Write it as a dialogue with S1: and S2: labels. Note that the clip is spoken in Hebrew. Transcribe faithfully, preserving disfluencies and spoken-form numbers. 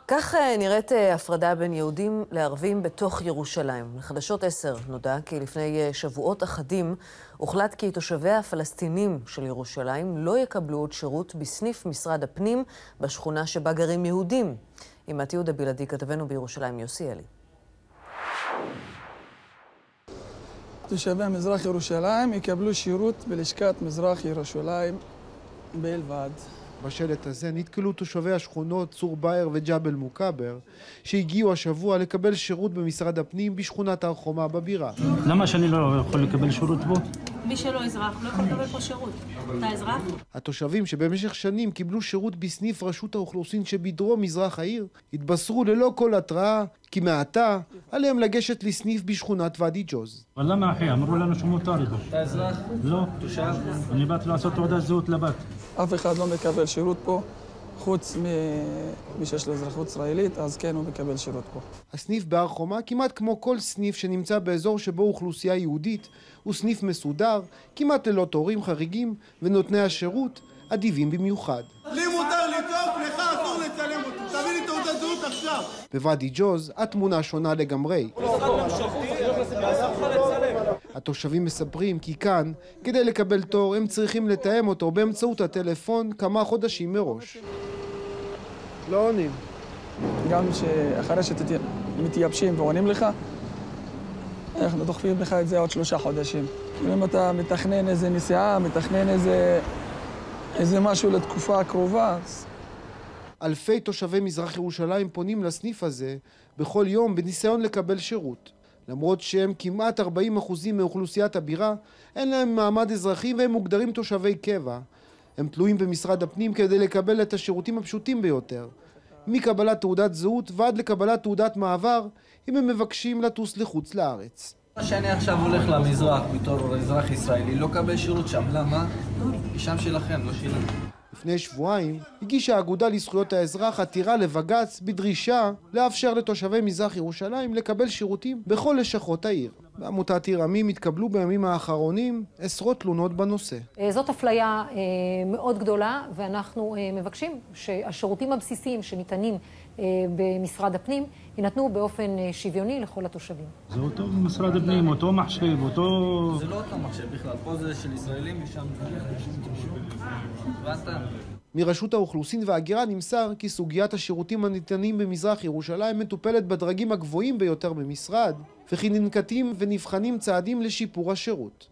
S1: כך נראית הפרדה בין יהודים לערבים בתוך ירושלים. לחדשות עשר נודע כי לפני שבועות אחדים הוחלט כי תושבי הפלסטינים של ירושלים לא יקבלו עוד שירות בסניף משרד הפנים בשכונה שבה גרים יהודים. עם התיעוד הבלעדי כתבנו בירושלים יוסי אלי.
S2: תושבי מזרח ירושלים יקבלו שירות בלשכת מזרח ירושלים בלבד.
S3: בשלט הזה נתקלו תושבי השכונות צור באהר וג'בל מוכבר שהגיעו השבוע לקבל שירות במשרד הפנים בשכונת הר חומה בבירה.
S4: למה שאני לא יכול לקבל שירות בו?
S5: מי שלא אזרח לא יכול לקבל פה שירות. אתה אזרח?
S3: התושבים שבמשך שנים קיבלו שירות בסניף רשות האוכלוסין שבדרום מזרח העיר התבשרו ללא כל התראה כי מעתה עליהם לגשת לסניף בשכונת ואדי ג'וז.
S4: אבל למה אחי? אמרו לנו שמותר איתו.
S6: אתה אזרח?
S4: לא.
S6: תושב?
S4: אני באתי לעשות תעודת זהות לבת.
S2: אף אחד לא מקבל שירות פה, חוץ ממי שיש לו אזרחות ישראלית, אז כן הוא מקבל שירות פה.
S3: הסניף בהר חומה, כמעט כמו כל סניף שנמצא באזור שבו אוכלוסייה יהודית, הוא סניף מסודר, כמעט ללא תורים חריגים, ונותני השירות אדיבים במיוחד.
S7: לי מותר לצעוק, לך אסור לצלם אותו. תביא לי תעודת זהות עכשיו.
S3: בוואדי ג'וז התמונה שונה לגמרי. התושבים מספרים כי כאן, כדי לקבל תור, הם צריכים לתאם אותו באמצעות הטלפון כמה חודשים מראש. לא עונים.
S2: גם שאחרי שמתייבשים ועונים לך, אנחנו דוחפים לך את זה עוד שלושה חודשים. אם אתה מתכנן איזה נסיעה, מתכנן איזה, איזה משהו לתקופה הקרובה.
S3: אלפי תושבי מזרח ירושלים פונים לסניף הזה בכל יום בניסיון לקבל שירות. למרות שהם כמעט ארבעים אחוזים מאוכלוסיית הבירה, אין להם מעמד אזרחי והם מוגדרים תושבי קבע. הם תלויים במשרד הפנים כדי לקבל את השירותים הפשוטים ביותר. מקבלת תעודת זהות ועד לקבלת תעודת מעבר, אם הם מבקשים לטוס לחוץ לארץ.
S6: שאני עכשיו הולך למזרח בתור אזרח ישראלי, לא קבל שירות שם. למה? שם שלכם, לא שלנו.
S3: לפני שבועיים הגישה האגודה לזכויות האזרח עתירה לבג"ץ בדרישה לאפשר לתושבי מזרח ירושלים לקבל שירותים בכל לשכות העיר. בעמותת עיר עמים התקבלו בימים האחרונים עשרות תלונות בנושא.
S8: זאת אפליה מאוד גדולה, ואנחנו מבקשים שהשירותים הבסיסיים שניתנים במשרד הפנים יינתנו באופן שוויוני לכל התושבים.
S4: זה אותו משרד הפנים, אותו מחשב, אותו...
S6: זה לא אותו מחשב בכלל, פה זה של ישראלים ושם זה...
S3: מרשות האוכלוסין וההגירה נמסר כי סוגיית השירותים הניתנים במזרח ירושלים מטופלת בדרגים הגבוהים ביותר במשרד, וכי ננקטים ונבחנים צעדים לשיפור השירות.